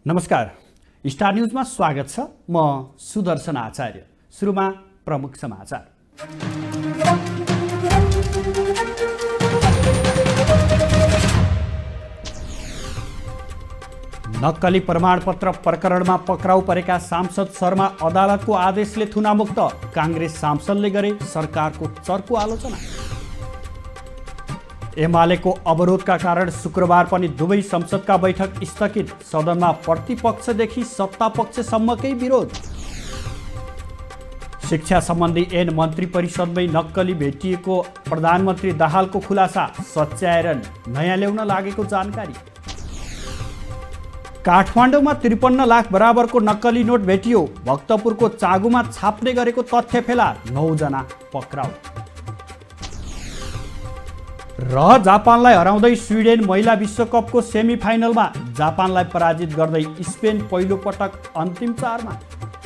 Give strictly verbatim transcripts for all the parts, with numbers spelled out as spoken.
नमस्कार, स्टार न्यूजमा स्वागत छ। म सुदर्शन आचार्य। सुरुमा प्रमुख समाचार। नक्कली प्रमाणपत्र प्रकरणमा पक्राउ परेका सांसद शर्मा अदालतको आदेशले थुनामुक्त। कांग्रेस सांसदले गरे सरकारको चर्को आलोचना। एमालेको अवरोधका कारण शुक्रबार पनि दुवै संसदका बैठक स्थगित। सदनमा प्रतिपक्षदेखि सत्तापक्षसम्मकै विरोध। शिक्षा सम्बन्धी ऐन मन्त्री परिषदमै नक्कली भेटिएको प्रधानमन्त्री दाहालको खुलासा। सच्याएर नयाँ ल्याउन लागेको जानकारी। काठमाडौँमा त्रिपन्न लाख बराबरको नक्कली नोट भेटियो। भक्तपुरको चागुमा छाप्ने गरेको तथ्य फेला। नौजना पक्राउ। र जापानलाई हराउँदै स्विडेन महिला विश्वकपको सेमिफाइनलमा। जापानलाई पराजित गर्दै स्पेन पहिलो पटक अन्तिम चारमा।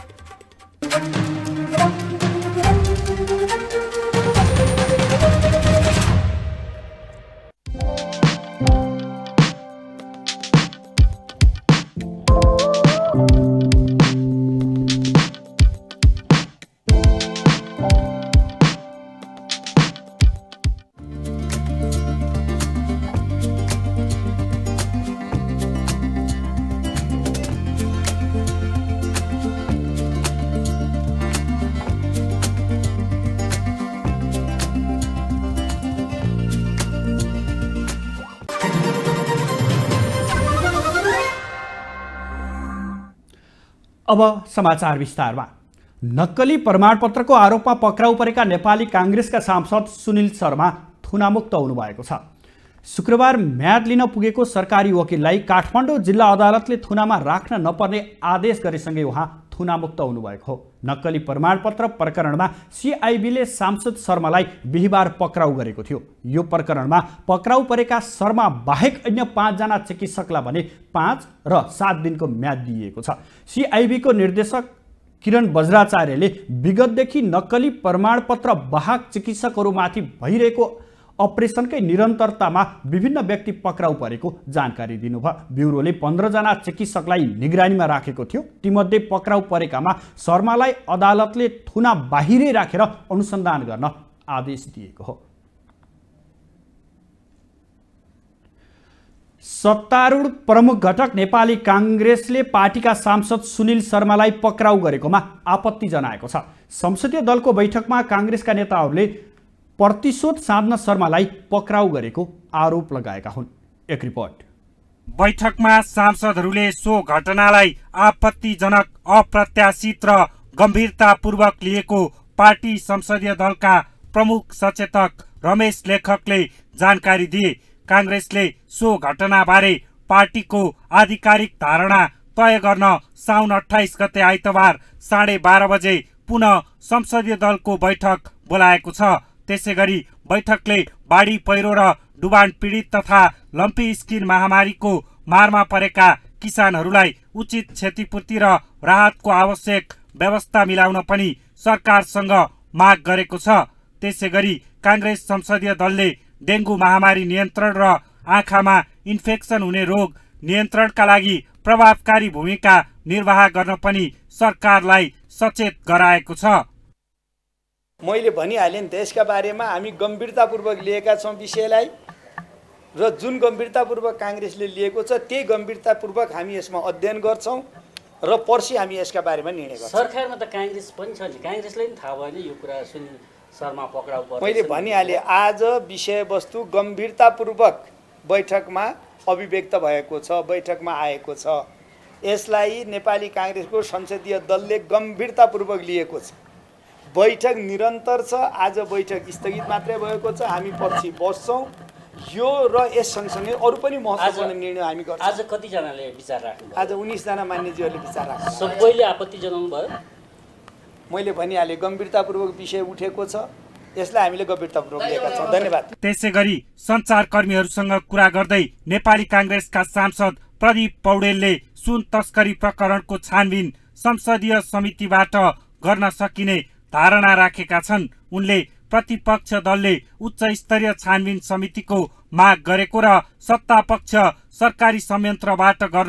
अब समाचार विस्तारमा। नक्कली प्रमाणपत्रको आरोपमा पक्राउ परेका नेपाली कांग्रेसका सांसद सुनिल शर्मा थुनामुक्त हुनुभएको छ। शुक्रबार म्याद लिन पुगेको सरकारी वकिललाई काठमाडौँ जिल्ला अदालतले थुनामा राख्न नपर्ने आदेश गरेसँगै उहाँ थुनामुक्त हुनुभएको हो। नक्कली प्रमाणपत्र प्रकरणमा सिआइबीले सांसद शर्मालाई बिहिबार पक्राउ गरेको थियो। यो प्रकरणमा पक्राउ परेका शर्मा बाहेक अन्य पाँचजना चिकित्सकलाई भने पाँच र सात दिनको म्याद दिइएको छ। सिआइबीको निर्देशक किरण बज्राचार्यले विगतदेखि नक्कली प्रमाणपत्र वाहक चिकित्सकहरूमाथि भइरहेको अपरेसनकै निरन्तरतामा विभिन्न व्यक्ति पक्राउ परेको जानकारी दिनुभयो। ब्युरोले पन्ध्रजना चिकित्सकलाई निगरानीमा राखेको थियो। तीमध्ये पक्राउ परेकामा शर्मालाई अदालतले थुना बाहिरै राखेर अनुसन्धान गर्न आदेश दिएको हो। सत्तारूढ प्रमुख घटक नेपाली कांग्रेसले पार्टीका सांसद सुनिल शर्मालाई पक्राउ गरेकोमा आपत्ति जनाएको छ। संसदीय दलको बैठकमा कांग्रेसका नेताहरूले प्रतिशोध साध्न शर्मालाई पक्राउ गरेको आरोप लगाएका हुन्। एक रिपोर्ट। बैठकमा सांसदहरूले सो घटनालाई आपत्तिजनक, अप्रत्याशित र गम्भीरतापूर्वक लिएको पार्टी संसदीय दलका प्रमुख सचेतक रमेश लेखकले जानकारी दिए। कांग्रेसले सो घटनाबारे पार्टीको आधिकारिक धारणा तय गर्न साउन अठाइस गते आइतबार साढे बाह्र बजे पुनः संसदीय दलको बैठक बोलाएको छ। त्यसैगरी बैठकले बाढी पहिरो र डुबान पीडित तथा लम्पी स्किन महामारीको मारमा परेका किसानहरूलाई उचित क्षतिपूर्ति र राहतको आवश्यक व्यवस्था मिलाउन पनि सरकारसँग माग गरेको छ। त्यसैगरी कांग्रेस संसदीय दलले डेंगू महामारी नियन्त्रण र आँखामा इन्फेक्सन हुने रोग नियन्त्रणका लागि प्रभावकारी भूमिका निर्वाह गर्न पनि सरकारलाई सचेत गराएको छ। मैले भनिहालेँ नि त, यसका बारेमा हामी गम्भीरतापूर्वक लिएका छौँ विषयलाई, र जुन गम्भीरतापूर्वक कांग्रेसले लिएको छ त्यही गम्भीरतापूर्वक हामी यसमा अध्ययन गर्छौँ र पर्सि हामी यसका बारेमा निर्णय गर्छौँ। सरकारमा त कांग्रेस पनि छ नि, कांग्रेसले पनि थाहा भएन यो कुरा सुनिल शर्मा पक्राउ पर्छ। मैले भनिहालेँ, आज विषयवस्तु गम्भीरतापूर्वक बैठकमा अभिव्यक्त भएको छ, बैठकमा आएको छ। यसलाई नेपाली कांग्रेसको संसदीय दलले गम्भीरतापूर्वक लिएको छ। बैठक निरन्तर छ। आज बैठक स्थगित मात्रै भएको छ। हामी पछि बस्छौँ यो र यस सँगसँगै अरू पनि महत्त्वपूर्ण निर्णय हामी गर्छौँ। आज कतिजनाले विचार राख्नु? आज उन्नाइसजना मान्यज्यूहरूले विचार राख्नु। सबैले आपत्ति जनाउनु भयो। मैले भनिहालेँ, गम्भीरतापूर्वक विषय उठेको छ, यसलाई हामीले गम्भीरतापूर्वक लिएका छौँ। धन्यवाद। त्यसैगरी सञ्चारकर्मीहरूसँग कुरा गर्दै नेपाली कांग्रेसका सांसद प्रदीप पौडेलले सुन तस्करी प्रकरणको छानबिन संसदीय समितिबाट गर्न सकिने धारणा राखेका छन्। उनले प्रतिपक्ष दलले उच्च स्तरीय छानबिन समितिको माग गरेको र सत्तापक्ष सरकारी संयन्त्रबाट गर्न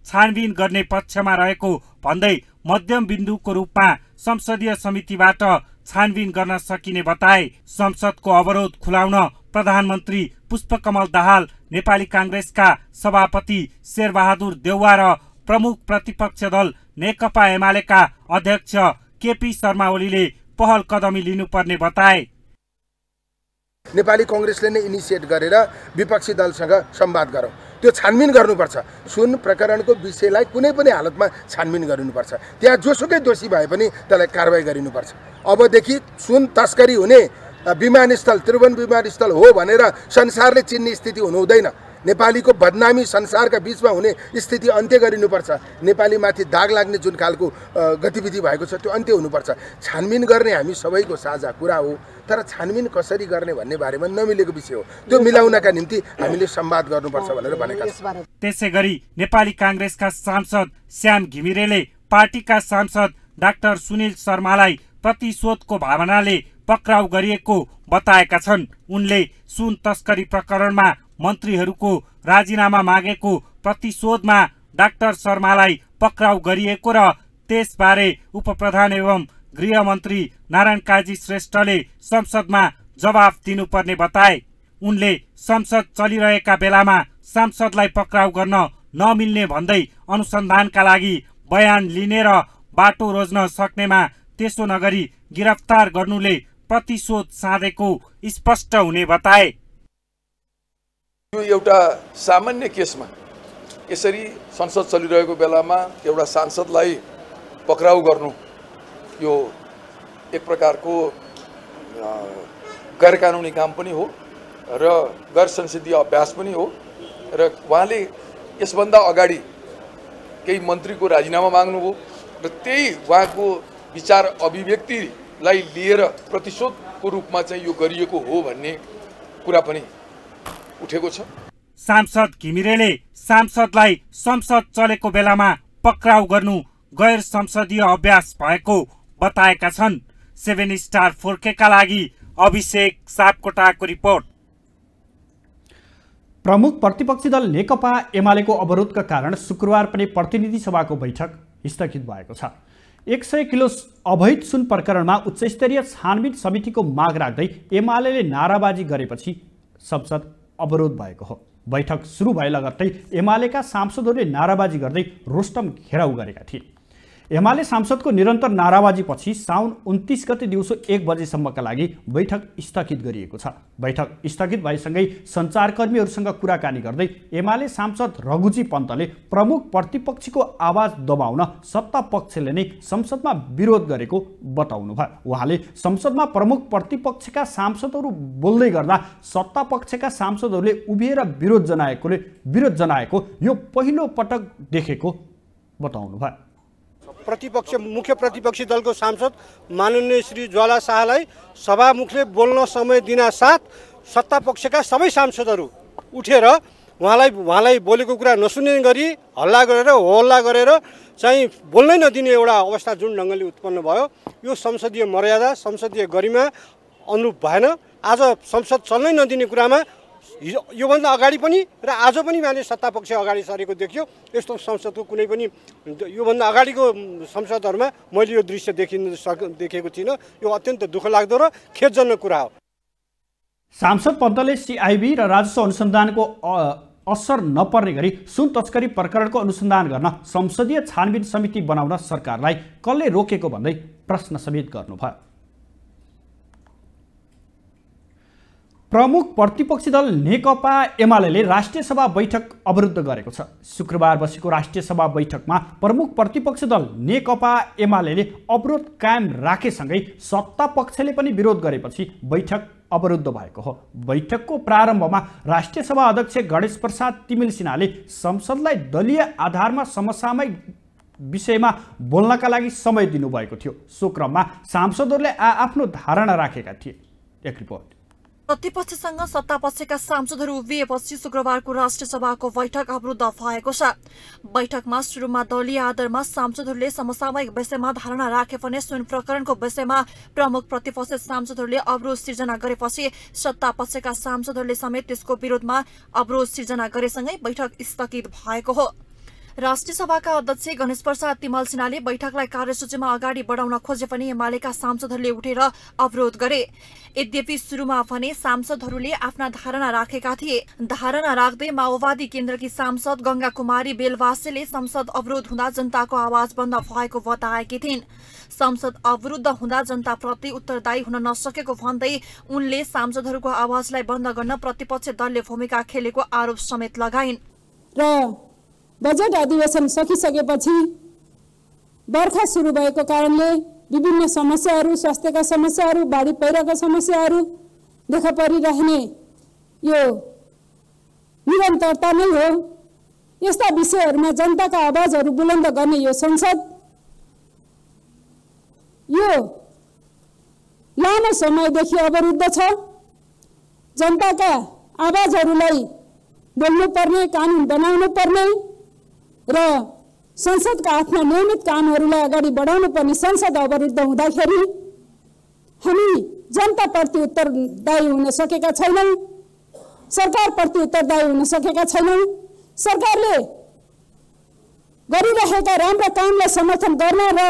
छानबिन गर्ने पक्षमा रहेको भन्दै मध्यम बिन्दुको रूपमा संसदीय समितिबाट छानबिन गर्न सकिने बताए। संसदको अवरोध खुलाउन प्रधानमन्त्री पुष्पकमल दाहाल, नेपाली कांग्रेसका सभापति शेरबहादुर देउवा र प्रमुख प्रतिपक्ष दल नेकपा एमालेका अध्यक्ष केपी शर्मा ओलीले पहल कदमी लिनुपर्ने बताए। नेपाली कांग्रेसले नै इनिसिएट गरेर विपक्षी दलसँग संवाद गरौँ, त्यो छानबिन गर्नुपर्छ। सुन प्रकरणको विषयलाई कुनै पनि हालतमा छानबिन गरिनुपर्छ। त्यहाँ जोसुकै दोषी भए पनि त्यसलाई कारबाही गरिनुपर्छ। अबदेखि सुन तस्करी हुने विमानस्थल त्रिभुवन विमानस्थल हो भनेर संसारले चिन्ने स्थिति हुनु हुँदैन। नेपालीको बदनामी संसारका बीचमा हुने स्थिति अन्त्य गरिनुपर्छ। नेपालीमाथि दाग लाग्ने जुन खालको गतिविधि भएको छ त्यो अन्त्य हुनुपर्छ। छानबिन गर्ने हामी सबैको साझा कुरा हो, तर छानबिन कसरी गर्ने भन्ने बारेमा नमिलेको विषय हो। त्यो मिलाउनका निम्ति हामीले संवाद गर्नुपर्छ भनेर भनेका छौँ। त्यसैगरी नेपाली कांग्रेसका सांसद श्याम घिमिरेले पार्टीका सांसद डाक्टर सुनिल शर्मालाई प्रतिशोधको भावनाले पक्राउ गरिएको बताएका छन्। उनले सुन तस्करी प्रकरणमा मन्त्रीहरूको राजीनामा मागेको प्रतिशोधमा डाक्टर शर्मालाई पक्राउ गरिएको र त्यसबारे उपप्रधान एवं गृहमन्त्री नारायण काजी श्रेष्ठले संसदमा जवाफ दिनुपर्ने बताए। उनले संसद चलिरहेका बेलामा सांसदलाई पक्राउ गर्न नमिल्ने भन्दै अनुसन्धानका लागि बयान लिने र बाटो रोज्न सक्नेमा त्यसो नगरी गिरफ्तार गर्नुले प्रतिशोध साधेको स्पष्ट हुने बताए। यो एउटा सामान्य केसमा यसरी संसद चलिरहेको बेलामा एउटा सांसदलाई पक्राउ गर्नु यो एक प्रकारको गैर कानुनी काम पनि हो र गैर संसदीय अभ्यास पनि हो र उहाँले यसभन्दा अगाडि केही मन्त्रीको राजीनामा माग्नुभयो र त्यही उहाँको विचार अभिव्यक्तिलाई लिएर प्रतिशोधको रूपमा चाहिँ यो गरिएको हो भन्ने कुरा पनि उठेको छ। सांसद घिमिरेले सांसदलाई संसद चलेको बेलामा पक्राउ गर्नु गैर संसदीय अभ्यास भएको बताएका छन्। सेभेन स्टार फोर्केका लागि अभिषेक सापकोटाको रिपोर्ट। प्रमुख प्रतिपक्षी दल नेकपा एमालेको अवरोधका कारण शुक्रबार पनि प्रतिनिधि सभाको बैठक स्थगित भएको छ। एक सय किलो अवैध सुन प्रकरणमा उच्चस्तरीय छानबिन समितिको माग राख्दै एमालेले नाराबाजी गरेपछि संसद अवरोध भएको हो। बैठक सुरु भए लगत्तै एमालेका सांसदहरूले नाराबाजी गर्दै रोस्टम घेराउ गरेका थिए। एमाले सांसदको निरन्तर नाराबाजीपछि साउन उन्तीस गते दिउँसो एक बजेसम्मका लागि बैठक स्थगित गरिएको छ। बैठक स्थगित भएसँगै सञ्चारकर्मीहरूसँग कुराकानी गर्दै एमाले सांसद रघुजी पन्तले प्रमुख प्रतिपक्षीको आवाज दबाउन सत्ता पक्षले नै संसदमा विरोध गरेको बताउनुभयो। उहाँले संसदमा प्रमुख प्रतिपक्षका सांसदहरू बोल्दै गर्दा सत्ता पक्षका सांसदहरूले उभिएर विरोध जनाएकोले विरोध जनाएको यो पहिलो पटक देखेको बताउनुभयो। प्रतिपक्ष मुख्य प्रतिपक्षी दलको सांसद माननीय श्री ज्वाला शाहलाई सभामुखले बोल्न समय दिना साथ सत्ता पक्षका सबै सांसदहरू उठेर उहाँलाई उहाँलाई बोलेको कुरा नसुन्ने गरी हल्ला गरेर होहल्ला गरेर चाहिँ बोल्नै नदिने एउटा अवस्था जुन ढङ्गले उत्पन्न भयो, यो संसदीय मर्यादा संसदीय गरिमा अनुरूप भएन। आज संसद चल्नै नदिने कुरामा योभन्दा अगाडि पनि र आज पनि माने सत्ता पक्ष अगाडि सरेको देखियो। यस्तो संसदको कुनै पनि योभन्दा अगाडिको संसदहरूमा मैले यो दृश्य देखिन देखेको थिइनँ। यो अत्यन्त दुःख लाग्दो र खेदजनक कुरा हो। सांसद पन्तले सिआइबी र राजस्व अनुसन्धानको असर नपर्ने गरी सुन तस्करी प्रकरणको अनुसन्धान गर्न संसदीय छानबिन समिति बनाउन सरकारलाई कसले रोकेको भन्दै प्रश्न समेत गर्नुभयो। प्रमुख प्रतिपक्षी दल नेकपा एमालेले राष्ट्रिय सभा बैठक अवरुद्ध गरेको छ। शुक्रबार बसेको राष्ट्रिय सभा बैठकमा प्रमुख प्रतिपक्षी दल नेकपा एमालेले अवरोध कायम राखेसँगै सत्ता पक्षले पनि विरोध गरेपछि बैठक अवरुद्ध भएको हो। बैठकको प्रारम्भमा राष्ट्रिय सभा अध्यक्ष गणेश प्रसाद तिमिल सिन्हाले संसदलाई दलीय आधारमा समसामयिक विषयमा बोल्नका लागि समय दिनुभएको थियो। सो क्रममा सांसदहरूले आफ्नो धारणा राखेका थिए। एक रिपोर्ट। प्रतिपक्षसँग सत्तापक्षका सांसदहरू उभिएपछि शुक्रबारको राष्ट्रिय सभाको बैठक अवरुद्ध भएको छ। बैठकमा सुरुमा दलीय आधारमा सांसदहरूले समसामयिक विषयमा धारणा राखे भने सुन प्रकरणको विषयमा प्रमुख प्रतिपक्ष सांसदहरूले अवरोध सिर्जना गरेपछि सत्तापक्षका सांसदहरूले समेत त्यसको विरोधमा अवरोध सिर्जना गरेसँगै बैठक स्थगित भएको हो। राष्ट्रिय सभाका अध्यक्ष गणेश प्रसाद तिमल सिन्हाले बैठकलाई कार्यसूचीमा अगाडि बढाउन खोजे पनि एमालेका सांसदहरूले उठेर अवरोध गरे। यद्यपि सुरुमा भने सांसदहरूले आफ्ना धारणा राखेका थिए। धारणा राख्दै माओवादी केन्द्रकी सांसद गंगा कुमारी बेलवासेले संसद अवरोध हुँदा जनताको आवाज बन्द भएको बताएकी थिइन्। संसद अवरुद्ध हुँदा जनताप्रति उत्तरदायी हुन नसकेको भन्दै उनले सांसदहरूको आवाजलाई बन्द गर्न प्रतिपक्ष दलले भूमिका खेलेको आरोप समेत लगाइन्। र बजेट अधिवेशन सकिसकेपछि बर्खा सुरु भएको कारणले विभिन्न समस्याहरू, स्वास्थ्यका समस्याहरू, बाढी पहिरोका समस्याहरू देखा परिरहने यो निरन्तरता नै हो। यस्ता विषयहरूमा जनताका आवाजहरू बुलन्द गर्ने यो संसद यो लामो समयदेखि अवरुद्ध छ। जनताका आवाजहरूलाई बोल्नुपर्ने, कानुन बनाउनु पर्ने र संसदका आफ्ना नियमित कामहरूलाई अगाडि बढाउनु पर्ने संसद अवरुद्ध हुँदाखेरि हामी जनताप्रति उत्तरदायी हुन सकेका छैनौँ, सरकारप्रति उत्तरदायी हुन सकेका छैनौँ। सरकारले गरिरहेका राम्रा कामलाई समर्थन गर्न र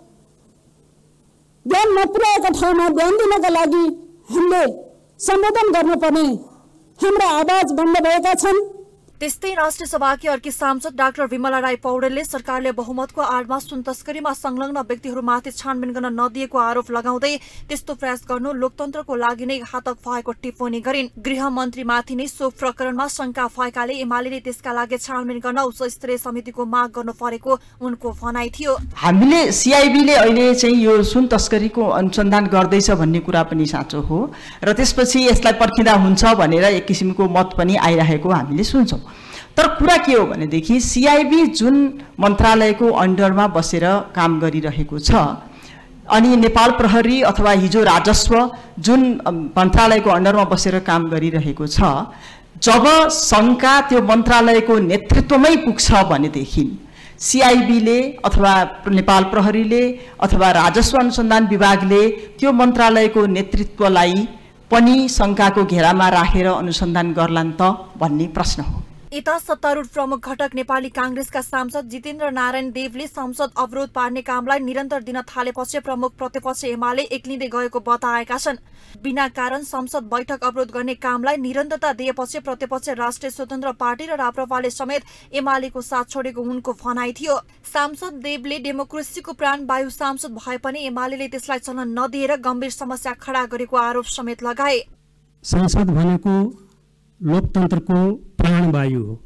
ध्यान नपुर्याएका ठाउँमा ध्यान दिनका लागि हामीले सम्बोधन गर्नुपर्ने हाम्रा आवाज बन्द भएका छन्। त्यस्तै राष्ट्रिय सभाकी अर्की सांसद डाक्टर विमला राई पौडेलले सरकारले बहुमतको आडमा सुन तस्करीमा संलग्न व्यक्तिहरूमाथि छानबिन गर्न नदिएको आरोप लगाउँदै त्यस्तो प्रयास गर्नु लोकतन्त्रको लागि नै घातक भएको टिप्पणी गरिन्। गृहमन्त्रीमाथि नै सो प्रकरणमा शंका भएकाले एमाले त्यसका लागि छानबिन गर्न उच्च स्तरीय समितिको माग गर्नु परेको उनको भनाइ थियो। हामीले सीआईबीले अहिले चाहिँ यो सुन तस्करीको अनुसन्धान गर्दैछ भन्ने कुरा पनि साँचो हो र त्यसपछि यसलाई पर्खिँदा हुन्छ भनेर एक किसिमको मत पनि आइरहेको हामीले सुन्छौँ। तर कुरा के हो भनेदेखि सीआईबी जुन मन्त्रालयको अन्डरमा बसेर काम गरिरहेको छ अनि नेपाल प्रहरी अथवा हिजो राजस्व जुन मन्त्रालयको अन्डरमा बसेर काम गरिरहेको छ, जब शंका त्यो मन्त्रालयको नेतृत्वमै पुग्छ भनेदेखि सीआईबीले अथवा नेपाल प्रहरीले अथवा राजस्व अनुसन्धान विभागले त्यो मन्त्रालयको नेतृत्वलाई पनि शंकाको घेरामा राखेर अनुसन्धान गर्लान् त भन्ने प्रश्न हो। यता सत्तारूढ प्रमुख घटक नेपाली कांग्रेसका सांसद जितेन्द्र नारायण देवले संसद अवरोध पार्ने कामलाई निरन्तर दिन थालेपछि प्रमुख प्रतिपक्ष एमाले एक्लिँदै गएको बताएका छन्। बिना कारण संसद बैठक अवरोध गर्ने कामलाई निरन्तरता दिएपछि प्रतिपक्ष राष्ट्रिय स्वतन्त्र पार्टी र राप्रपाले समेत एमालेको साथ छोडेको उनको भनाइ थियो। सांसद देवले डेमोक्रेसीको प्राणवायु सांसद भए पनि एमाले त्यसलाई चल्न नदिएर गम्भीर समस्या खडा गरेको आरोप समेत लगाए। संसद भनेको लोकतन्त्रको प्राणवायु हो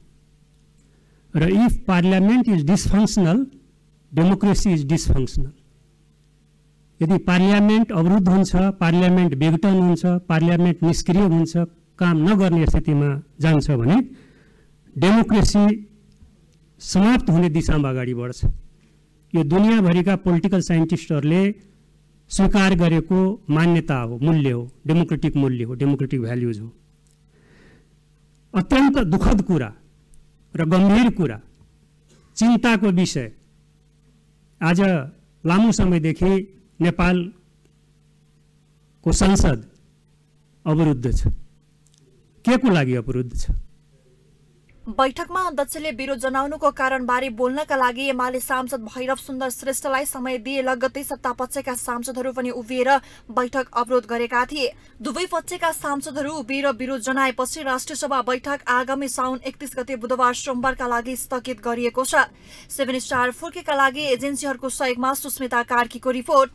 र if parliament is dysfunctional, democracy is dysfunctional. यदि पार्लियामेन्ट अवरुद्ध हुन्छ, पार्लियामेन्ट बेगटन हुन्छ, पार्लियामेन्ट निष्क्रिय हुन्छ, काम नगर्ने स्थितिमा जान्छ भने डेमोक्रेसी समाप्त हुने दिशामा अगाडि बढ्छ। यो दुनियाँभरिका पोलिटिकल साइन्टिस्टहरूले स्वीकार गरेको मान्यता हो, मूल्य हो, डेमोक्रेटिक मूल्य हो, डेमोक्रेटिक भ्याल्युज हो। अत्यन्त दुखद कुरा र गम्भीर कुरा, चिन्ताको विषय, आज लामो समयदेखि नेपालको संसद अवरुद्ध छ। के को लागि अवरुद्ध छ? बैठकमा अध्यक्षले विरोध जनाउनुको कारणबारे बोल्नका लागि एमाले सांसद भैरव सुन्दर श्रेष्ठलाई समय दिए लगत्तै सत्तापक्षका सांसदहरू पनि उभिएर बैठक अवरोध गरेका थिए। दुवै पक्षका सांसदहरू उभिएर विरोध जनाएपछि राष्ट्रिय सभा बैठक आगामी साउन एकतीस गते बुधबार सोमबारका लागि स्थगित गरिएको छ। सेभेन स्टार फुर्केका लागि एजेन्सीहरूको सहयोगमा सुस्मिता कार्कीको रिपोर्ट।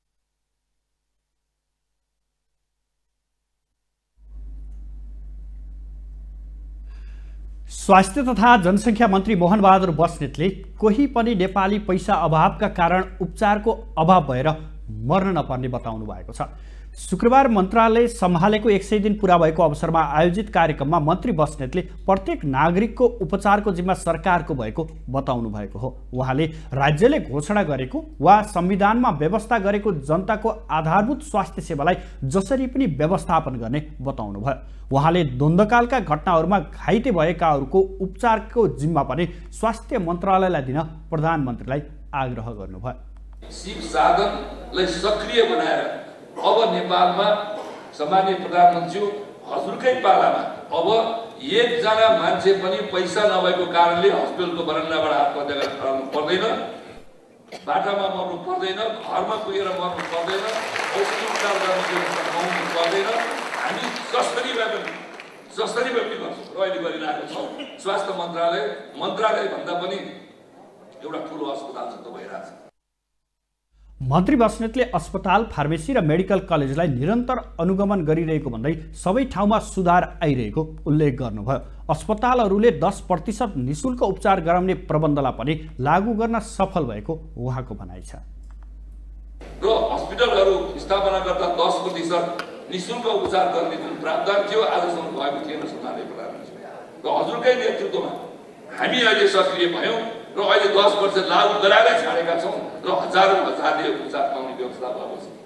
स्वास्थ्य तथा जनसङ्ख्या मन्त्री मोहन बहादुर बस्नेतले कोही पनि नेपाली पैसा अभावका कारण उपचारको अभाव भएर मर्न नपर्ने बताउनु भएको छ। शुक्रबार मन्त्रालय सम्हालेको एक सय दिन पूरा भएको अवसरमा आयोजित कार्यक्रममा मन्त्री बस्नेतले प्रत्येक नागरिकको उपचारको जिम्मा सरकारको भएको बताउनु भएको हो। उहाँले राज्यले घोषणा गरेको वा संविधानमा व्यवस्था गरेको जनताको आधारभूत स्वास्थ्य सेवालाई जसरी पनि व्यवस्थापन गर्ने बताउनु भयो। उहाँले द्वन्द्वकालका घटनाहरूमा घाइते भएकाहरूको उपचारको जिम्मा पनि स्वास्थ्य मन्त्रालयलाई दिन प्रधानमन्त्रीलाई आग्रह गर्नुभयो। सिप साधनलाई सक्रिय बनाएर अब नेपालमा सम्माननीय प्रधानमन्त्री हजुरकै पालामा अब एकजना मान्छे पनि पैसा नभएको कारणले हस्पिटलको बरन्डाबाट आत्महत्या गरेर खराउनु पर्दैन, बाटामा मर्नु पर्दैन, घरमा पुगेर मर्नु पर्दैन, औषधि उपचार गर्ने व्यवस्था पाउनु पर्दैन। हामी जसरी भए पनि जसरी भए पनि गर्छौँ र अहिले गरिरहेको छौँ। स्वास्थ्य मन्त्रालय मन्त्रालय भन्दा पनि एउटा ठुलो अस्पताल जस्तो भइरहेछ। मन्त्री बस्नेतले अस्पताल, फार्मेसी र मेडिकल कलेजलाई निरन्तर अनुगमन गरिरहेको भन्दै सबै ठाउँमा सुधार आइरहेको उल्लेख गर्नुभयो। अस्पतालहरूले दस प्रतिशत निशुल्क उपचार गराउने प्रबन्धलाई पनि लागू गर्न सफल भएको उहाँको भनाइ छ। र हस्पिटलहरू स्थापना गर्दा दस प्रतिशत निशुल्क उपचार गर्ने जुन प्रावधान थियो आजसम्म भएको थिएन सुधार्ने प्रधानमन्त्री र हजुरकै नेतृत्वमा हामी अहिले सक्रिय भयौँ र अहिले दस वर्ष लागू गराएरै छाडेका छौँ र हजारौँ हजारले उपचार पाउने व्यवस्था भएको छ।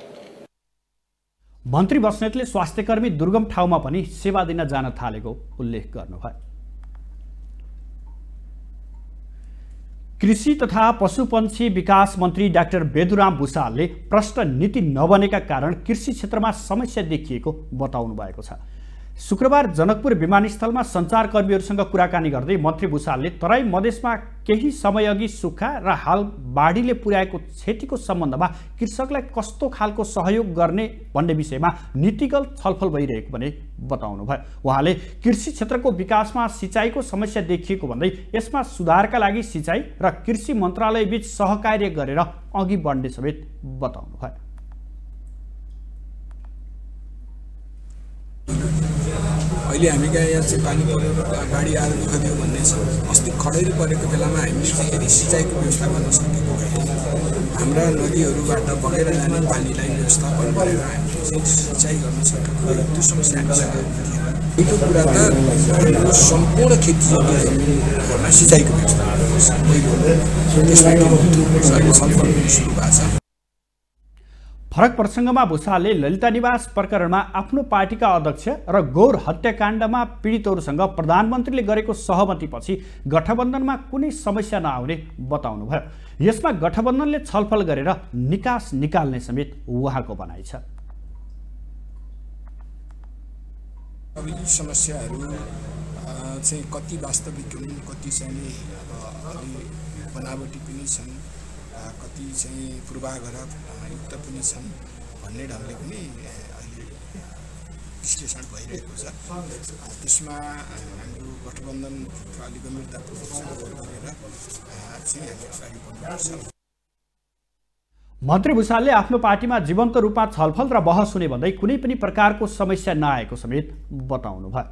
मन्त्री बस्नेतले स्वास्थ्यकर्मी दुर्गम ठाउँमा पनि सेवा दिन जान थालेको उल्लेख गर्नुभयो। कृषि तथा पशुपन्छी विकास मन्त्री डाक्टर बेदुराम भुसालले प्रष्ट नीति नबनेका कारण कृषि क्षेत्रमा समस्या देखिएको बताउनु भएको छ। शुक्रबार जनकपुर विमानस्थलमा सञ्चारकर्मीहरूसँग कुराकानी गर्दै मन्त्री भुसालले तराई मधेसमा केही समयअघि सुक्खा र हाल बाढीले पुर्याएको क्षतिको सम्बन्धमा कृषकलाई कस्तो खालको सहयोग गर्ने भन्ने विषयमा नीतिगत छलफल भइरहेको पनि बताउनुभयो। उहाँले कृषि क्षेत्रको विकासमा सिँचाइको समस्या देखिएको भन्दै यसमा सुधारका लागि सिँचाइ र कृषि मन्त्रालयबीच सहकार्य गरेर अघि बढ्ने समेत बताउनुभयो। अहिले हामी कहाँ यहाँ चाहिँ पानी परेर बाढी आएर दुःख दियो भन्ने छ। अस्ति खडेरी परेको बेलामा हामीले फेरि सिँचाइको व्यवस्था गर्न सकेको भएन। हाम्रा नदीहरूबाट बगेर जाने पानीलाई व्यवस्थापन गरेर हामीले चाहिँ सिँचाइ गर्न सकेको त्यो समस्या हामीसँग थिएन। यो कुरा त हाम्रो सम्पूर्ण खेती जमिनमा सिँचाइको व्यवस्था गर्नुपर्छ। त्यसलाई छलफल सुरु भएको छ। फरक प्रसङ्गमा भुसालले ललिता निवास प्रकरणमा आफ्नो पार्टीका अध्यक्ष र गौर हत्याकाण्डमा पीडितहरूसँग प्रधानमन्त्रीले गरेको सहमतिपछि गठबन्धनमा कुनै समस्या नआउने बताउनुभयो। यसमा गठबन्धनले छलफल गरेर निकास निकाल्ने समेत उहाँको भनाइ छ। अब यी समस्याहरू चाहिँ कति वास्तविक हुन्, कति चाहिँ अब अलि बनावटी पनि छन्, कति चाहिँ पूर्वाग्रह युक्त पनि छन् भन्ने ढङ्गले पनि अहिले विश्लेषण भइरहेको छ। त्यसमा हाम्रो गठबन्धन अलिक गम्भीरतापूर्वक गरेर चाहिँ हामी अगाडि बढ्नुपर्छ। मन्त्री भुसालले आफ्नो पार्टीमा जीवन्त रूपमा छलफल र बहस हुने भन्दै कुनै पनि प्रकारको समस्या नआएको समेत बताउनुभयो।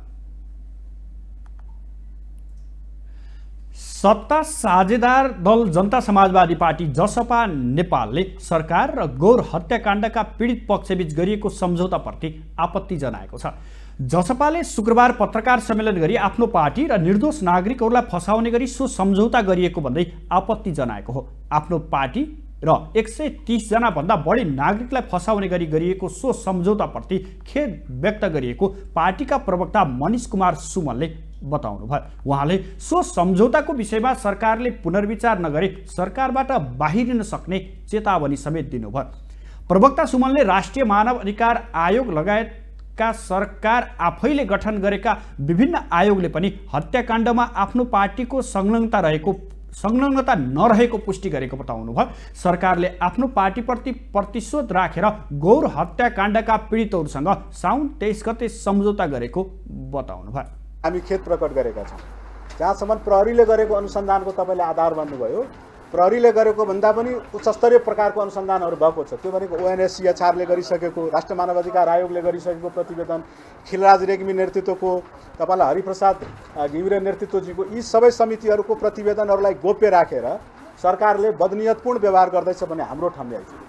सत्ता साझेदार दल जनता समाजवादी पार्टी जसपा नेपालले सरकार र गौर हत्याकाण्डका पीडित पक्षबीच गरिएको सम्झौताप्रति आपत्ति जनाएको छ। जसपाले शुक्रबार पत्रकार सम्मेलन गरी आफ्नो पार्टी र निर्दोष नागरिकहरूलाई फसाउने गरी सो सम्झौता गरिएको भन्दै आपत्ति जनाएको हो। आफ्नो पार्टी र एक सय तीस जना भन्दा बढी नागरिकलाई फसाउने गरी गरिएको सो सम्झौताप्रति खेद व्यक्त गरिएको पार्टीका प्रवक्ता मनिष कुमार सुमनले बताउनुभयो। उहाँले सो सम्झौताको विषयमा सरकारले पुनर्विचार नगरे सरकारबाट बाहिरिन सक्ने चेतावनी समेत दिनुभयो। प्रवक्ता सुमनले राष्ट्रिय मानव अधिकार आयोग लगायतका सरकार आफैले गठन गरेका विभिन्न आयोगले पनि हत्याकाण्डमा आफ्नो पार्टीको संलग्नता रहेको संलग्नता नरहेको पुष्टि गरेको बताउनुभयो। सरकारले आफ्नो पार्टीप्रति प्रतिशोध राखेर गौर हत्याकाण्डका पीडितहरूसँग साउन तेइस गते सम्झौता गरेको बताउनुभयो। हामी खेद प्रकट गरेका छौँ। जहाँसम्म प्रहरीले गरेको अनुसन्धानको तपाईँले आधार भन्नुभयो, प्रहरीले गरेको भन्दा पनि उच्चस्तरीय प्रकारको अनुसन्धानहरू भएको छ। त्यो भनेको ओएनएससीएचआरले गरिसकेको, राष्ट्रिय मानवाधिकार आयोगले गरिसकेको प्रतिवेदन, खिलराज रेग्मी नेतृत्वको, तपाईँलाई हरिप्रसाद घिमिरे नेतृत्वजीको यी सबै समितिहरूको प्रतिवेदनहरूलाई गोप्य राखेर सरकारले बदनियतपूर्ण व्यवहार गर्दैछ भन्ने हाम्रो ठम्याइ छ।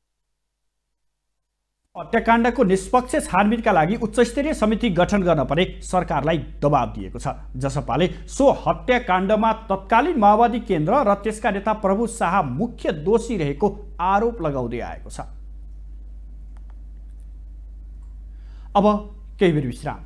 हत्याकाण्डको निष्पक्ष छानबिनका लागि उच्चस्तरीय समिति गठन गर्न पनि सरकारलाई दबाब दिएको छ। जसपाले सो हत्याकाण्डमा तत्कालीन माओवादी केन्द्र र त्यसका नेता प्रभु शाह मुख्य दोषी रहेको आरोप लगाउँदै आएको छ। अब केही बेर विश्राम।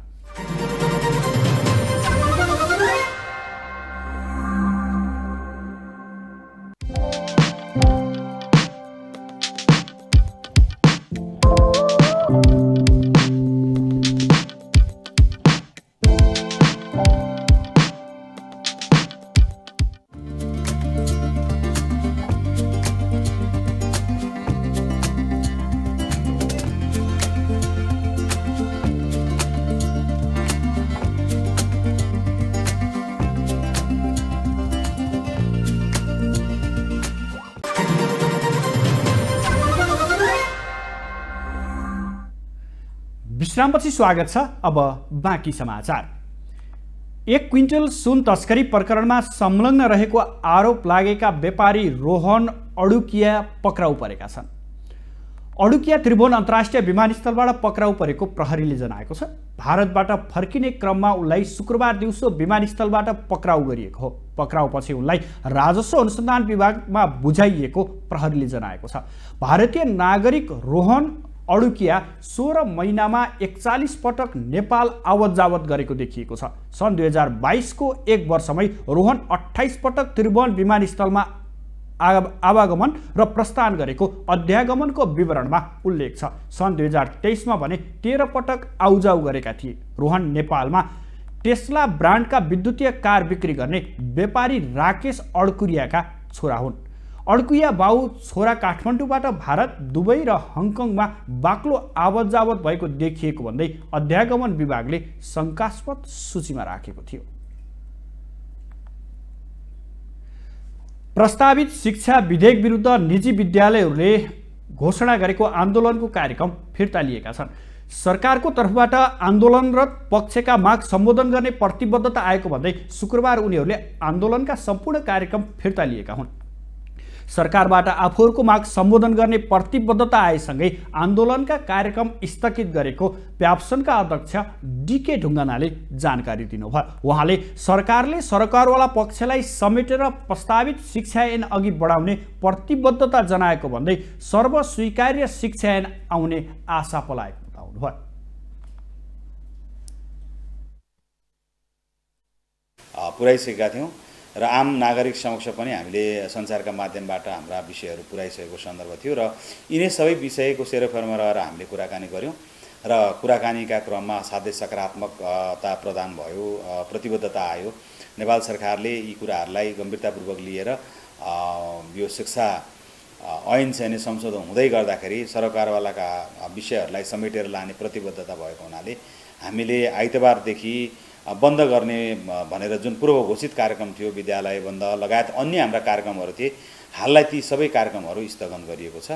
विश्रामपछि स्वागत छ। अब बाँकी समाचार। एक क्विन्टल सुन तस्करी प्रकरणमा संलग्न रहेको आरोप लागेका व्यापारी रोहन अडुकिया पक्राउ परेका छन्। अडुकिया त्रिभुवन अन्तर्राष्ट्रिय विमानस्थलबाट पक्राउ परेको प्रहरीले जनाएको छ। भारतबाट फर्किने क्रममा उनलाई शुक्रबार दिउँसो विमानस्थलबाट पक्राउ गरिएको हो। पक्राउपछि उनलाई राजस्व अनुसन्धान विभागमा बुझाइएको प्रहरीले जनाएको छ। भारतीय नागरिक रोहन अडुकिया सोह्र महिनामा एकचालिस पटक नेपाल आवत जावत गरेको देखिएको छ। सन् दुई हजार बाइसको एक वर्षमै रोहन अठाइस पटक त्रिभुवन विमानस्थलमा आवागमन र प्रस्थान गरेको अध्यागमनको विवरणमा उल्लेख छ। सन् दुई हजार तेइसमा भने तेह्र पटक आउजाउ गरेका थिए। रोहन नेपालमा टेस्ला ब्रान्डका विद्युतीय कार बिक्री गर्ने व्यापारी राकेश अड्कुरियाका छोरा हुन्। अड्कुरिया बाउ छोरा काठमाडौँबाट भारत, दुबई र हङकङमा बाक्लो आवत जावत भएको देखिएको भन्दै अध्यागमन विभागले शङ्कास्पद सूचीमा राखेको थियो। प्रस्तावित शिक्षा विधेयक विरुद्ध निजी विद्यालयहरूले घोषणा गरेको आन्दोलनको कार्यक्रम फिर्ता लिएका छन्। सरकारको तर्फबाट आन्दोलनरत पक्षका माग सम्बोधन गर्ने प्रतिबद्धता आएको भन्दै शुक्रबार उनीहरूले आन्दोलनका सम्पूर्ण कार्यक्रम फिर्ता लिएका हुन्। सरकारबाट आफूहरूको माग सम्बोधन गर्ने प्रतिबद्धता आएसँगै आन्दोलनका कार्यक्रम स्थगित गरेको प्याप्सनका अध्यक्ष डीके ढुङ्गानाले जानकारी दिनुभयो। उहाँले सरकारले सरकारवाला पक्षलाई समेटेर प्रस्तावित शिक्षा ऐन अघि बढाउने प्रतिबद्धता जनाएको भन्दै सर्वस्वीकार्य शिक्षा ऐन आउने आशा पलाएको बताउनुभयो। पुर्याइसकेका थियौँ र आम नागरिक समक्ष पनि हामीले सञ्चारका माध्यमबाट हाम्रा विषयहरू पुर्याइसकेको सन्दर्भ थियो र यिनै सबै विषयको सेरोफेरोमा रहेर हामीले कुराकानी गऱ्यौँ र कुराकानीका क्रममा असाध्यै सकारात्मकता प्रदान भयो, प्रतिबद्धता आयो। नेपाल सरकारले यी कुराहरूलाई गम्भीरतापूर्वक लिएर यो शिक्षा ऐन चाहिँ संशोधन हुँदै गर्दाखेरि सरकारवालाका विषयहरूलाई समेटेर लाने प्रतिबद्धता भएको हुनाले हामीले आइतबारदेखि बन्द गर्ने भनेर जुन पूर्व घोषित कार्यक्रम थियो, विद्यालय बन्द लगायत अन्य हाम्रा कार्यक्रमहरू थिए, हाललाई ती सबै कार्यक्रमहरू स्थगन गरिएको छ।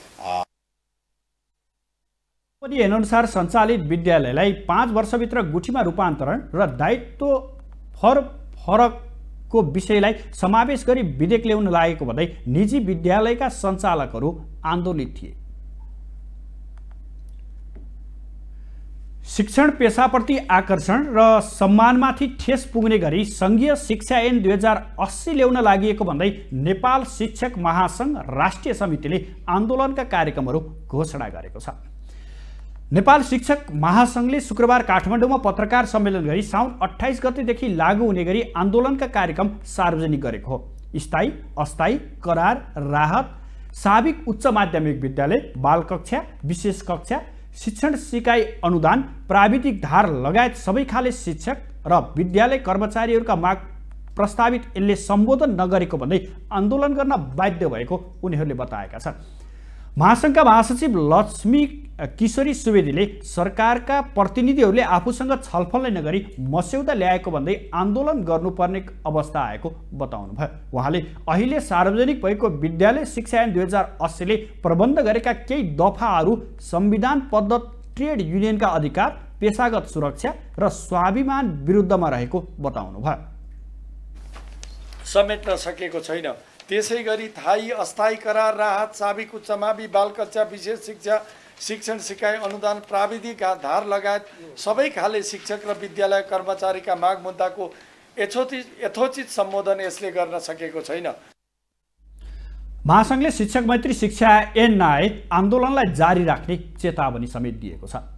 पनि अनुसार सञ्चालित विद्यालयलाई पाँच वर्षभित्र गुठीमा रूपान्तरण र दायित्व फर फरकको विषयलाई समावेश गरी विधेयक ल्याउन लागेको भन्दै निजी विद्यालयका सञ्चालकहरू आन्दोलित थिए। शिक्षण पेसाप्रति आकर्षण र सम्मानमाथि ठेस पुग्ने गरी सङ्घीय शिक्षा ऐन दुई हजार अस्सी ल्याउन लागि भन्दै नेपाल शिक्षक महासङ्घ राष्ट्रिय समितिले आन्दोलनका कार्यक्रमहरू घोषणा गरेको छ। नेपाल शिक्षक महासङ्घले शुक्रबार काठमाडौँमा पत्रकार सम्मेलन गरी साउन अठाइस गतेदेखि लागू हुने गरी आन्दोलनका कार्यक्रम सार्वजनिक गरेको हो। स्थायी, अस्थायी, करार, राहत, साविक उच्च माध्यमिक विद्यालय, बाल कक्षा, विशेष कक्षा, शिक्षण सिकाइ अनुदान, प्राविधिक धार लगायत सबै खाले शिक्षक र विद्यालय कर्मचारीहरूका माग प्रस्तावित यसले सम्बोधन नगरेको भन्दै आन्दोलन गर्न बाध्य भएको उनीहरूले बताएका छन्। महासङ्घका महासचिव लक्ष्मी किशोरी सुवेदीले सरकारका प्रतिनिधिहरूले आफूसँग छलफल नै नगरी मस्यौदा ल्याएको भन्दै आन्दोलन गर्नुपर्ने अवस्था आएको बताउनुभयो। उहाँले अहिले सार्वजनिक भएको विद्यालय शिक्षा ऐन दुई हजार अस्सीले प्रबन्ध गरेका केही दफाहरू संविधानबद्ध ट्रेड युनियनका अधिकार, पेसागत सुरक्षा र स्वाभिमान विरुद्धमा रहेको बताउनुभयो। समेट्न सकेको छैन। त्यसै गरी स्थायी, अस्थायी, करार, राहत, साविक उच्च मावि, बाल कक्षा, विशेष शिक्षा, शिक्षण सिकाइ अनुदान, प्राविधिक धार लगायत सबै खाले शिक्षक र विद्यालय कर्मचारीका माग मुद्दाको यथोचित यथोचित सम्बोधन यसले गर्न सकेको छैन। महासङ्घले शिक्षक मैत्री शिक्षा ऐन नआए आन्दोलनलाई जारी राख्ने चेतावनी समेत दिएको छ।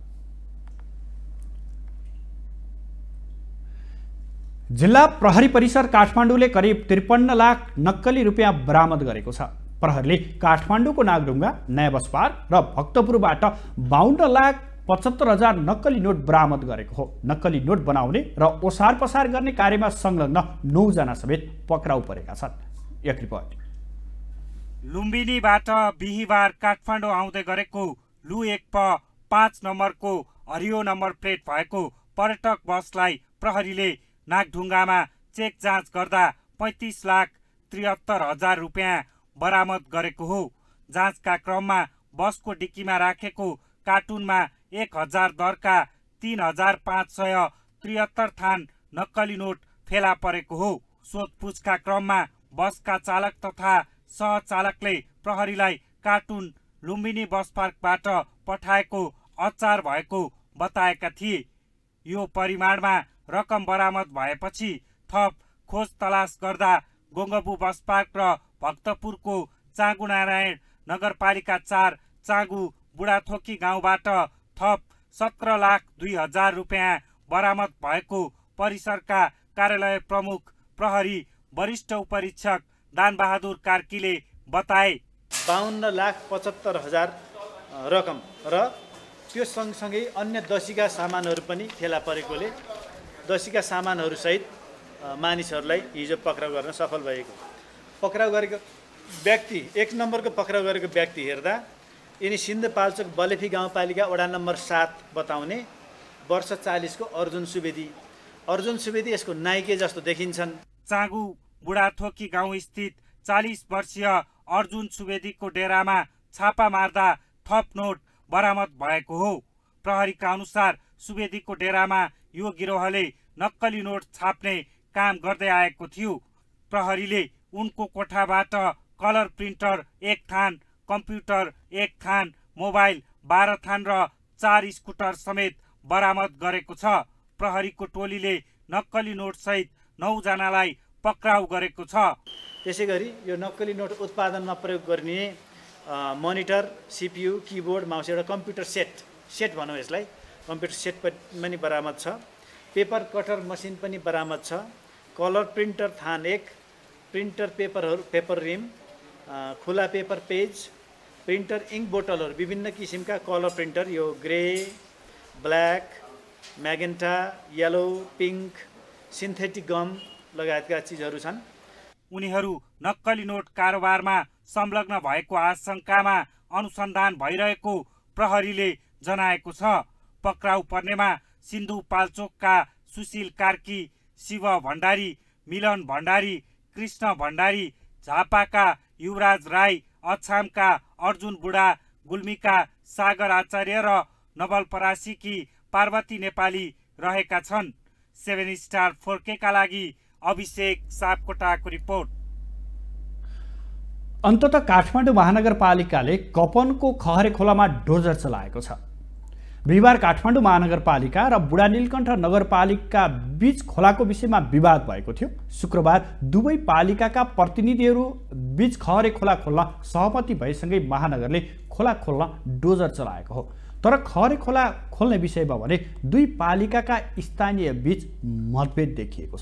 जिल्ला प्रहरी परिसर काठमाडौँले करिब त्रिपन्न लाख नक्कली रुपियाँ बरामद गरेको छ। प्रहरीले काठमाडौँको नागढुङ्गा, नयाँ बसपार र भक्तपुरबाट बाहन्न लाख पचहत्तर हजार नक्कली नोट बरामद गरेको हो। नक्कली नोट बनाउने र ओसार पसार गर्ने कार्यमा संलग्न नौजना समेत पक्राउ परेका छन्। एक रिपोर्ट। लुम्बिनीबाट बिहिबार काठमाडौँ आउँदै गरेको लु एक प पाँच नम्बरको हरियो नम्बर प्लेट भएको पर्यटक बसलाई प्रहरीले नागढुङ्गामा चेक जाँच गर्दा पैँतिस लाख त्रिहत्तर हजार रुपियाँ बरामद गरेको हो। जाँचका क्रममा बसको डिक्कीमा राखेको कार्टुनमा एक हजार दरका तीन हजार पाँच सय त्रिहत्तर थान नक्कली नोट फेला परेको हो। सोधपुछका क्रममा बसका चालक तथा सहचालकले प्रहरीलाई कार्टुन लुम्बिनी बस पार्कबाट पठाएको अचार भएको बताएका थिए। यो परिमाणमा रकम बरामद भएपछि थप खोज तलास गर्दा गोङ्गबु बस पार्क र भक्तपुरको चाँगु नारायण नगरपालिका चार चाँगु बुढाथोकी गाउँबाट थप सत्र लाख दुई हजार रुपियाँ बरामद भएको परिसरका कार्यालय प्रमुख प्रहरी वरिष्ठ उपरीक्षक दानबहादुर कार्कीले बताए। बाहन्न लाख पचहत्तर हजार रकम र त्यो सँगसँगै अन्य दसीका सामानहरू पनि फेला परेकोले दसीका सामानहरूसहित मानिसहरूलाई हिजो पक्राउ गर्न सफल भएको। पक्राउ गरेको व्यक्ति एक नम्बरको पक्राउ गरेको व्यक्ति हेर्दा यिनी सिन्धुपाल्चोक बलेफी गाउँपालिका वडा नम्बर सात बताउने वर्ष चालिसको अर्जुन सुवेदी अर्जुन सुवेदी यसको नाइके जस्तो देखिन्छन्। चाँगु बुढाथोकी गाउँ स्थित चालिस वर्षीय अर्जुन सुवेदीको डेरामा छापा मार्दा थप नोट बरामद भएको हो। प्रहरीका अनुसार सुवेदीको डेरामा यो गिरोहले नक्कली नोट छाप्ने काम गर्दै आएको थियो। प्रहरीले उनको कोठाबाट कलर प्रिन्टर एक थान, कम्प्युटर एक थान, मोबाइल बाह्र थान र चार स्कुटर समेत बरामद गरेको छ। प्रहरीको टोलीले नक्कली नोट सहित नौजनालाई पक्राउ गरेको छ। त्यसै गरी यो नक्कली नोट उत्पादनमा प्रयोग गर्ने मोनिटर, सिपियु, किबोर्ड, माउस, एउटा कम्प्युटर सेट सेट भनौँ यसलाई, कम्प्युटर सेट पनि बरामद छ। पेपर कटर मसिन पनि बरामद छ। कलर प्रिन्टर थान एक, प्रिन्टर पेपरहरू पेपर रिम, खुला पेपर पेज, प्रिन्टर इङ्क बोटलहरू, विभिन्न किसिमका कलर प्रिन्टर, यो grey, black, magenta, yellow, pink, synthetic gum लगायतका चिजहरू छन्। उनीहरू नक्कली नोट कारोबारमा संलग्न भएको आशंकामा अनुसन्धान भइरहेको प्रहरीले जनाएको छ। पक्राउ पर्नेमा सिन्धुपाल्चोकका सुशील कार्की, शिव भण्डारी, मिलन भण्डारी, कृष्ण भण्डारी, झापाका युवराज राई, अछामका अर्जुन बुढा, गुल्मीका सागर आचार्य र नवलपरासीकी पार्वती नेपाली रहेका छन्। सेभेन स्टार फोर्केका लागि अभिषेक सापकोटाको रिपोर्ट। अन्ततः काठमाडौँ महानगरपालिकाले कपनको खहरे खोलामा डोजर चलाएको छ। बिहिबार काठमाडौँ महानगरपालिका र बुढा नीलकण्ठ नगरपालिका बीच खोलाको विषयमा विवाद भएको थियो। शुक्रबार दुवै पालिकाका प्रतिनिधिहरू बीच खहरे खोला खोल्न सहमति भएसँगै महानगरले खोला खोल्न डोजर चलाएको हो। तर खहरे खोला खोल्ने विषयमा भने दुई पालिकाका स्थानीय बीच मतभेद देखिएको छ।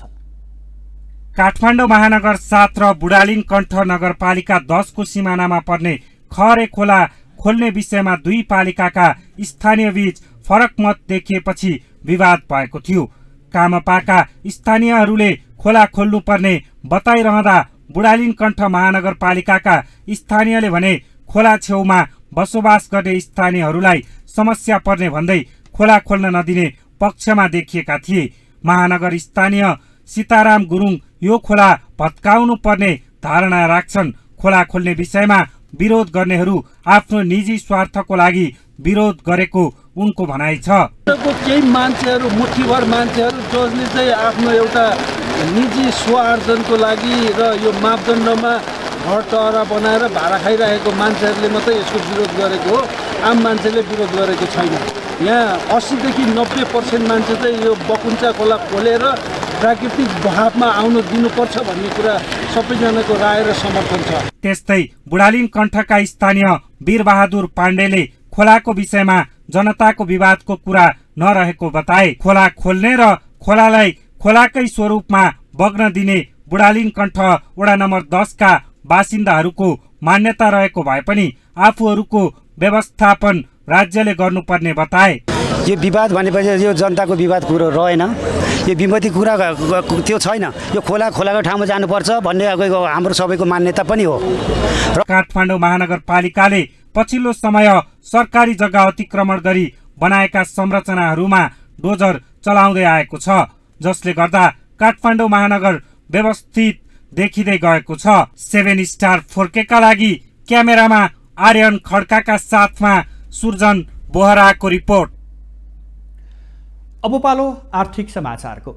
काठमाडौँ महानगर सात र बुढालिङकण्ठ नगरपालिका दसको सिमानामा पर्ने खहरे खोला खोल्ने विषयमा दुई पालिकाका स्थानीय बीच फरक मत देखिएपछि विवाद भएको थियो। कामपाका स्थानीयहरूले खोला खोल्नुपर्ने बताइरहँदा बुढालिङकण्ठ महानगरपालिकाका स्थानीयले भने खोला छेउमा बसोबास गर्ने स्थानीयहरूलाई समस्या पर्ने भन्दै खोला खोल्न नदिने पक्षमा देखिएका थिए। महानगर स्थानीय सीताराम गुरुङ यो खोला भत्काउनु पर्ने धारणा राख्छन्। खोला खोल्ने विषयमा विरोध गर्नेहरू आफ्नो निजी स्वार्थको लागि विरोध गरेको उनको भनाइ छ। केही मान्छेहरू मुठीभर मान्छेहरू जसले चाहिँ आफ्नो एउटा निजी स्वार्जनको लागि र यो मापदण्डमा घर टहरा बनाएर भाडा खाइरहेको मान्छेहरूले मात्रै यसको विरोध गरेको हो। आम मान्छेले विरोध गरेको छैन। यहाँ अस्सीदेखि नब्बे पर्सेन्ट मान्छे चाहिँ यो बकुन्चा खोला खोलेर प्राकृतिक बहावमा आउनु दिनुपर्छ भन्ने कुरा सबैजनाको राय र समर्थन छ। त्यस्तै बुढालिङकण्ठका स्थानीय वीरबहादुर पाण्डेले खोलाको विषयमा जनताको विवादको कुरा नरहेको बताए। खोला खोल्ने र खोलालाई खोलाकै स्वरूपमा बग्न दिने बुढालिङकण्ठ वडा नम्बर दसका बासिन्दाहरूको मान्यता रहेको भए पनि आफूहरूको व्यवस्थापन राज्यले गर्नुपर्ने बताए। यो विवाद भनेपछि यो जनताको विवाद कुरो रहेन। यो विमति कुरा त्यो छैन। यो खोला खोलाको ठाउँमा जानुपर्छ भन्ने हाम्रो सबैको मान्यता पनि हो। काठमाडौँ महानगरपालिकाले पछिल्लो समय सरकारी जग्गा अतिक्रमण गरी बनाएका संरचनाहरूमा डोजर चलाउँदै आएको छ, जसले गर्दा काठमाडौँ महानगर व्यवस्थित देखिँदै गएको छ। सेभेन स्टार फोर्केका लागि क्यामेरामा आर्यन खड्काका साथमा सुर्जन बोहराको रिपोर्ट। अब पालो आर्थिक समाचारको।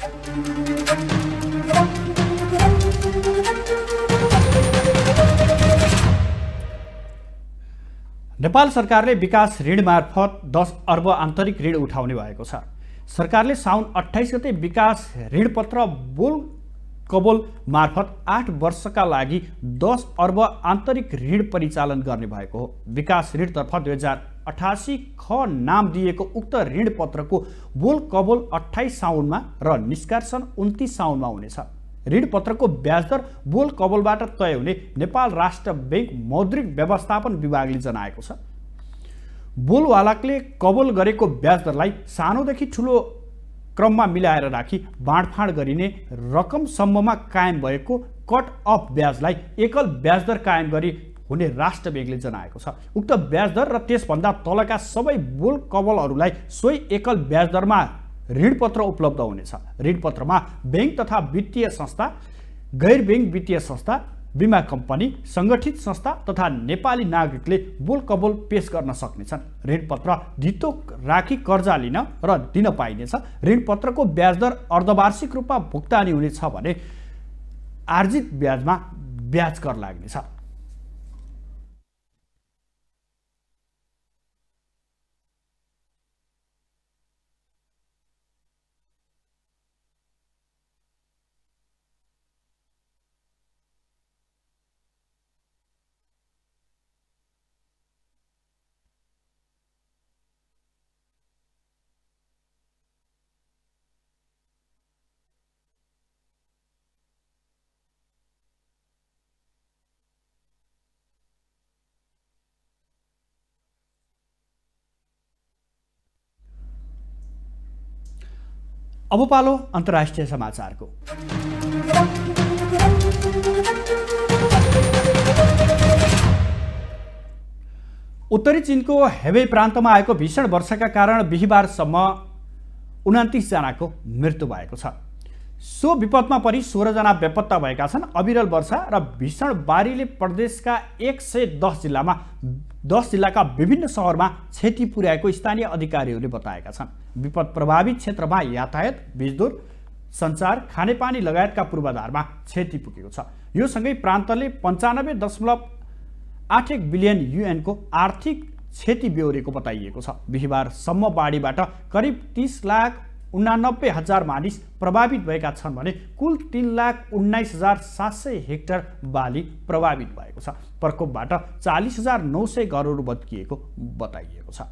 नेपाल सरकारले विकास ऋण मार्फत दस अर्ब आन्तरिक ऋण उठाउने भएको छ। सरकारले साउन अट्ठाइस गते विकास ऋणपत्र बोल कबोल मार्फत आठ वर्षका लागि दस अर्ब आन्तरिक ऋण परिचालन गर्ने भएको हो। विकास ऋणतर्फ दुई हजार अठासी ख नाम दिएको उक्त ऋणपत्रको बोल कबोल अट्ठाइस साउनमा र निष्कासन उन्तिस साउनमा हुनेछ। ऋणपत्रको ब्याजदर बोल कबोलबाट तय हुने नेपाल राष्ट्र बैंक मौद्रिक व्यवस्थापन विभागले जनाएको छ। बोलवालाले कबोल गरेको ब्याजदरलाई सानोदेखि ठुलो क्रममा मिलाएर राखी बाँडफाँड गरिने रकमसम्ममा कायम भएको कट अफ ब्याजलाई एकल ब्याजदर कायम गरी हुने राष्ट्र बैंकले जनाएको छ। उक्त ब्याजदर र त्यसभन्दा तलका सबै बोल कबलहरूलाई सोही एकल ब्याजदरमा ऋणपत्र उपलब्ध हुनेछ। ऋणपत्रमा बैंक तथा वित्तीय संस्था, गैर बैंक वित्तीय संस्था, बीमा कम्पनी, सङ्गठित संस्था तथा नेपाली नागरिकले बोल कबोल पेश गर्न सक्नेछन्। ऋणपत्र धितो राखी कर्जा लिन र दिन पाइनेछ। ऋणपत्रको ब्याजदर अर्धवार्षिक रूपमा भुक्तानी हुनेछ भने आर्जित ब्याजमा ब्याज कर लाग्नेछ। अब पालो अन्तर्राष्ट्रिय समाचारको। उत्तरी चीनको हेबे प्रान्तमा आएको भीषण वर्षाका कारण बिहिबारसम्म उनान्तीस जनाको मृत्यु भएको छ। सो विपदमा परि सोह्र जना बेपत्ता भएका छन्। अविरल वर्षा र भीषण बाढीले प्रदेशका एक सय दस जिल्लामा दस जिल्लाका विभिन्न शहरमा क्षति पुर्याएको स्थानीय अधिकारीहरूले बताएका छन्। विपद प्रभावित क्षेत्रमा यातायात, विद्युत, सञ्चार, खानेपानी लगायतका पूर्वाधारमा क्षति पुगेको छ। यो सँगै प्रान्तले पन्चानब्बे दशमलव आठ एक बिलियन युएनको आर्थिक क्षति बेहोरेको बताइएको छ। बिहिबारसम्म बाढीबाट करिब तीस लाख उनानब्बे हजार मानिस प्रभावित भएका छन् भने कुल तीन लाख उन्नाइस हजार सात सय हेक्टर बाली प्रभावित भएको छ। प्रकोपबाट चालिस हजार नौ सय घरहरू भत्किएको बताइएको छ।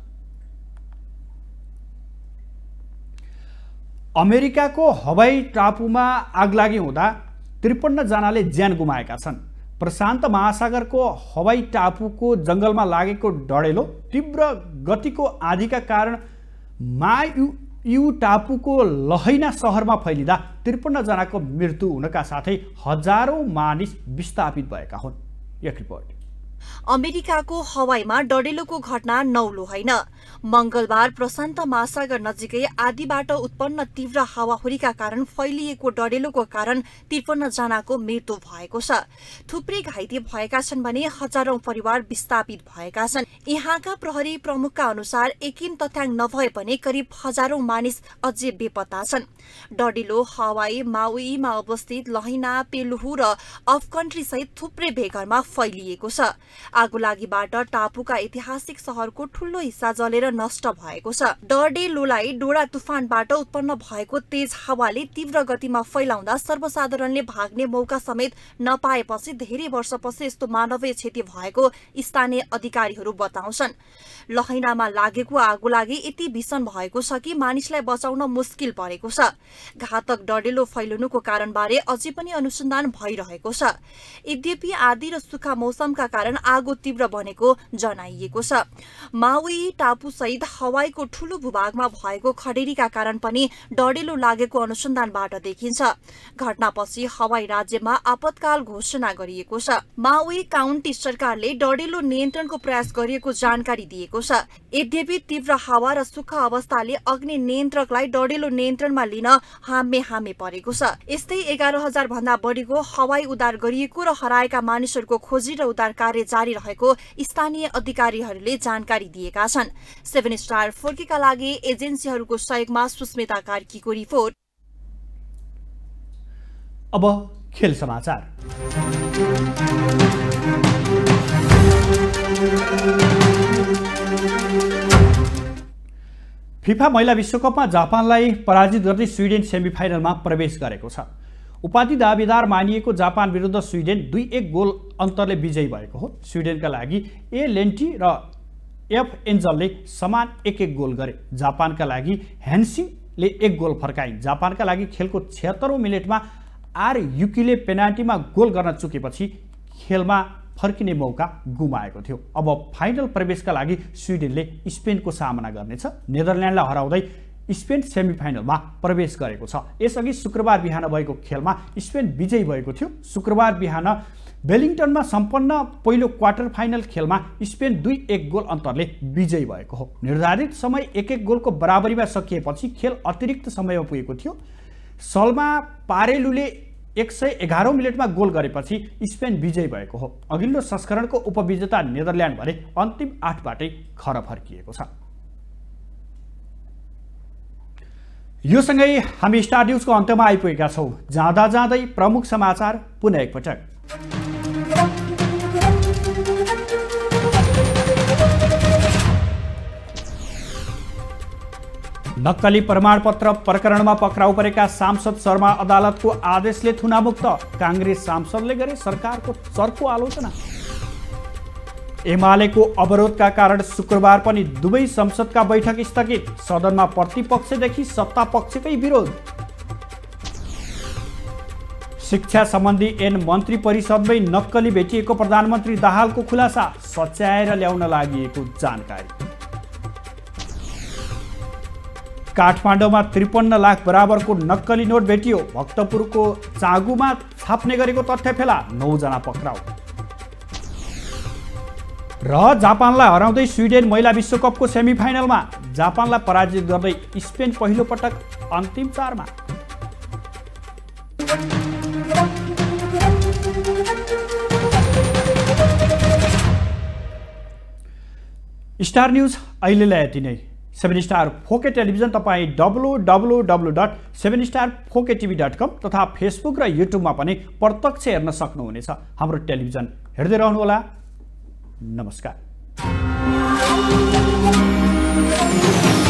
अमेरिकाको हवाई टापुमा आगलागी हुँदा त्रिपन्न जनाले ज्यान गुमाएका छन्। प्रशान्त महासागरको हवाई टापुको जङ्गलमा लागेको डढेलो तीव्र गतिको आँधीका कारण मायु यु टापुको लहैना सहरमा फैलिँदा त्रिपन्न जनाको मृत्यु हुनका साथै हजारौं मानिस विस्थापित भएका हुन्। एक रिपोर्ट। अमेरिकाको हवाईमा डढेलोको घटना नौलो होइन। मंगलबार प्रशान्त महासागर नजिकै आधीबाट उत्पन्न तीव्र हावाहुरीका कारण फैलिएको डढेलोको कारण त्रिपन्न जनाको मृत्यु भएको छ। थुप्रै घाइते भएका छन् भने हजारौं परिवार विस्थापित भएका छन्। यहाँका प्रहरी प्रमुखका अनुसार एकिन तथ्याङ्क नभए पनि करिब हजारौं मानिस अझै बेपत्ता छन्। डढेलो हवाई माउईमा अवस्थित लहैना, पेलुहु र अफकन्ट्री सहित थुप्रै भेगहरूमा फैलिएको छ। आगोलागीबाट टापुका ऐतिहासिक शहरको ठूलो हिस्सा जलेर नष्ट भएको छ। डढेलोलाई डोडा तुफानबाट उत्पन्न भएको तेज हावाले तीव्र गतिमा फैलाउँदा सर्वसाधारणले भाग्ने मौका समेत नपाएपछि धेरै वर्षपछि यस्तो मानवीय क्षति भएको स्थानीय अधिकारीहरू बताउँछन्। लहैनामा लागेको आगोलागी यति भीषण भएको छ कि मानिसलाई बचाउन मुस्किल परेको छ। घातक डढेलो फैलनुको कारणबारे अझै पनि अनुसन्धान भइरहेको छ। यद्यपि आँधी र सुक्खा मौसमका कारण आगो तीव्र बनेको जनाइएको छ। माउई टापु सहित हवाईको ठूलो भूभागमा भएको खडेरीका कारण पनि डढेलो लागेको अनुसन्धानबाट देखिन्छ। घटनापछि हवाई राज्यमा आपतकाल घोषणा गरिएको छ। माउई काउन्टी सरकारले डढेलो नियन्त्रणको प्रयास गरिएको जानकारी दिएको छ। यद्यपि तीव्र हावा र सुक्खा अवस्थाले अग्नि नियन्त्रकलाई डढेलो नियन्त्रणमा लिन हामे हामे परेको छ। यस्तै एघार हजार भन्दा बढीको हवाई उद्धार गरिएको र हराएका मानिसहरूको खोजी र उद्धार कार्य जारी रहेको स्थानीय अधिकारीहरूले जानकारी दिएका छन्। सेभेन स्टार फोर्केका लागि एजेन्सीहरूको सहयोगमा सुस्मिता कार्कीको रिपोर्ट। अब खेल समाचार। फिफा महिला विश्वकपमा जापानलाई पराजित गर्दै स्विडेन सेमिफाइनलमा प्रवेश गरेको छ। उपाधि दावेदार मानिएको जापान विरुद्ध स्विडेन दुई एक गोल अन्तरले विजयी भएको हो। स्विडेनका लागि ए लेन्टी र एफ एन्जलले समान एक एक गोल गरे। जापानका लागि ह्यान्सिङले एक गोल फर्काइन्। जापानका लागि खेलको छिहत्तरौं मिनेटमा आर युकीले पेनाल्टीमा गोल गर्न चुकेपछि खेलमा फर्किने मौका गुमाएको थियो। अब फाइनल प्रवेशका लागि स्विडेनले स्पेनको सामना गर्नेछ। नेदरल्यान्डलाई हराउँदै स्पेन सेमिफाइनलमा प्रवेश गरेको छ। यसअघि शुक्रबार बिहान भएको खेलमा स्पेन विजयी भएको थियो। शुक्रबार बिहान वेलिङटनमा सम्पन्न पहिलो क्वार्टर फाइनल खेलमा स्पेन दुई एक गोल अन्तरले विजयी भएको हो। निर्धारित समय एक एक गोलको बराबरीमा सकिएपछि खेल अतिरिक्त समयमा पुगेको थियो। सल्मा पारेलुले एक सय एघारौं मिनटमा गोल गरेपछि स्पेन विजयी भएको हो। अघिल्लो संस्करणको उपविजेता नेदरल्यान्ड भने अन्तिम आठबाटै खर फर्किएको छ। यो सँगै हामी स्टार न्युजको अन्त्यमा आइपुगेका छौं। जाँदा जाँदै प्रमुख समाचार पुनः एकपटक। नक्कली प्रमाणपत्र प्रकरणमा पक्राउ परेका सांसद शर्मा अदालतको आदेशले थुनामुक्त। कांग्रेस सांसदले गरे सरकारको चर्को आलोचना। एमालेको अवरोधका कारण शुक्रबार पनि दुवै संसदका बैठक स्थगित। सदनमा प्रतिपक्षदेखि सत्ता पक्षकै विरोध। शिक्षा सम्बन्धी ऐन मन्त्री परिषदमै नक्कली भेटिएको प्रधानमन्त्री दाहालको खुलासा। सच्याएर ल्याउन लागि जानकारी। काठमाडौँमा त्रिपन्न लाख बराबरको नक्कली नोट भेटियो। भक्तपुरको चाँगुमा छाप्ने गरेको तथ्य फेला। नौजना पक्राउ। र जापानलाई हराउँदै स्विडेन महिला विश्वकपको सेमिफाइनलमा। जापानलाई पराजित गर्दै स्पेन पहिलो पटक अन्तिम चारमा। स्टार न्युज अहिलेलाई यति नै। सेभेन स्टार फोके टेलिभिजन तपाईँ W W W dot seven star Foke TV dot com तथा फेसबुक र युट्युबमा पनि प्रत्यक्ष हेर्न सक्नुहुनेछ। हाम्रो टेलिभिजन हेर्दै रहनुहोला। नमस्कार।